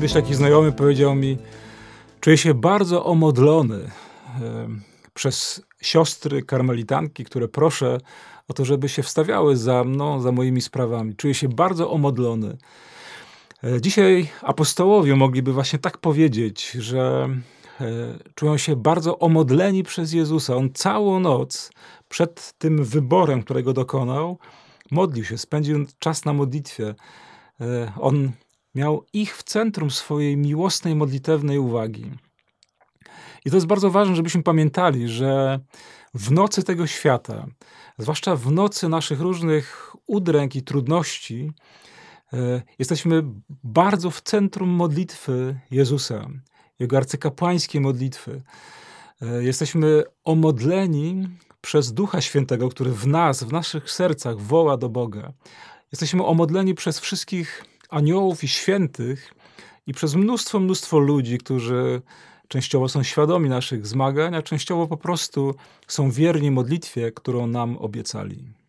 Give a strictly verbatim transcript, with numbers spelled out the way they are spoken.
Kiedyś taki znajomy powiedział mi: czuję się bardzo omodlony e, przez siostry karmelitanki, które proszę o to, żeby się wstawiały za mną, za moimi sprawami. Czuję się bardzo omodlony. E, dzisiaj apostołowie mogliby właśnie tak powiedzieć, że e, czują się bardzo omodleni przez Jezusa. On całą noc przed tym wyborem, którego dokonał, modlił się, spędził czas na modlitwie. E, on miał ich w centrum swojej miłosnej, modlitewnej uwagi. I to jest bardzo ważne, żebyśmy pamiętali, że w nocy tego świata, zwłaszcza w nocy naszych różnych udręk i trudności, e, jesteśmy bardzo w centrum modlitwy Jezusa, Jego arcykapłańskiej modlitwy. E, jesteśmy omodleni przez Ducha Świętego, który w nas, w naszych sercach woła do Boga. Jesteśmy omodleni przez wszystkich aniołów i świętych i przez mnóstwo, mnóstwo ludzi, którzy częściowo są świadomi naszych zmagań, a częściowo po prostu są wierni modlitwie, którą nam obiecali.